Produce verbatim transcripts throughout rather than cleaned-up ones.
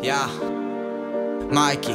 Ja Majki.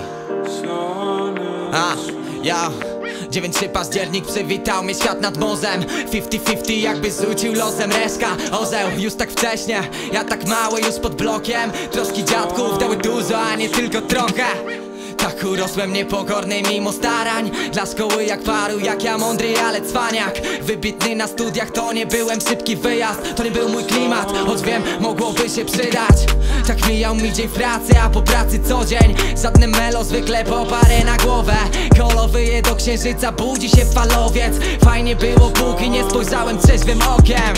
A, ja dziewiąty październik przywitał mnie świat nad morzem. Fifty fifty jakby zrzucił losem. Reszka orzeł już tak wcześnie, ja tak mały już pod blokiem. Troszki dziadków dały dużo, a nie tylko trochę. Tak urosłem niepokorny mimo starań. Dla szkoły jak paru, jak ja mądry, ale cwaniak. Wybitny na studiach to nie byłem, szybki wyjazd to nie był mój klimat, choć wiem, mogłoby się przydać. Tak mijał mi dzień w pracy, a po pracy co dzień żadne melo, zwykle po parę na głowę. Kolo wyje do księżyca, budzi się falowiec. Fajnie było, póki nie spojrzałem trzeźwym okiem.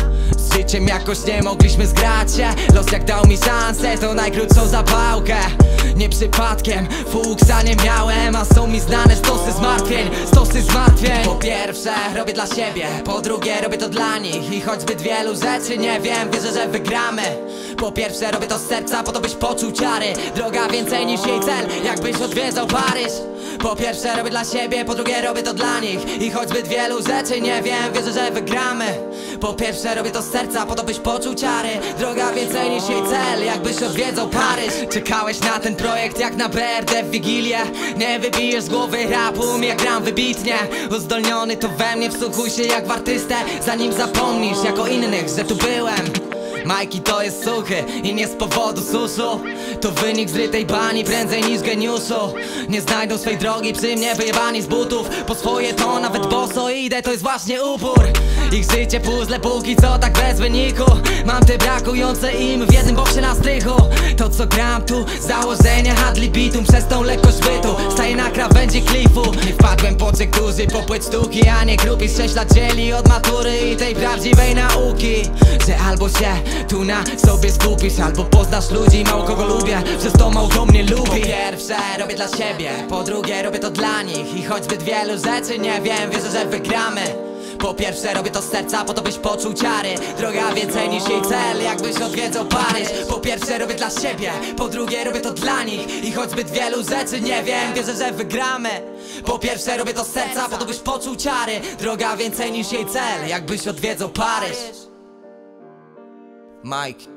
Z życiem jakoś nie mogliśmy zgrać się. Los jak dał mi szansę, to najkrótszą zapałkę. Nie przypadkiem fuksa nie miałem, a są mi znane stosy zmartwień, stosy zmartwień. Po pierwsze robię dla siebie, po drugie robię to dla nich. I choć zbyt wielu rzeczy nie wiem, wierzę, że wygramy. Po pierwsze robię to z serca, po to byś poczuł ciary. Droga więcej niż jej cel, jakbyś odwiedzał Paryż. Po pierwsze robię dla siebie, po drugie robię to dla nich. I choć zbyt wielu rzeczy nie wiem, wierzę, że wygramy. Po pierwsze robię to z serca, po to byś poczuł ciary. Droga więcej niż jej cel, jakbyś odwiedzał Paryż. Czekałeś na ten projekt jak na B R D w Wigilię. Nie wybijesz z głowy rapu, ja gram wybitnie. Uzdolniony to we mnie, wsłuchuj się jak w artystę, zanim zapomnisz jako innych, że tu byłem. Majki to jest suchy i nie z powodu suszu. To wynik zrytej bani prędzej niż geniuszu. Nie znajdą swej drogi przy mnie wyjebani z butów. Po swoje to nawet boso idę, to jest właśnie upór. Ich życie puzzle póki co tak bez wyniku. Mam te brakujące im w jednym boksie na strychu. To co gram tu, założenia ad libitum. Przez tą lekkość bytu staję na krawędzi klifu. Nie wpadłem po trzech duży popłyt sztuki, a nie grupi. Sześć lat dzieli od matury i tej prawdziwej nauki, że albo się tu na sobie skupisz, albo poznasz ludzi, mało kogo lubię, przez to mało kto mnie lubi. Po pierwsze robię dla siebie, po drugie robię to dla nich. I choć zbyt wielu rzeczy nie wiem, wierzę, że wygramy. Po pierwsze robię to z serca, po to byś poczuł ciary. Droga więcej niż jej cel, jakbyś odwiedzał Paryż. Po pierwsze robię dla siebie, po drugie robię to dla nich. I choć zbyt wielu rzeczy nie wiem, wierzę, że wygramy. Po pierwsze robię to z serca, po to byś poczuł ciary. Droga więcej niż jej cel, jakbyś odwiedzał Paryż. Mike.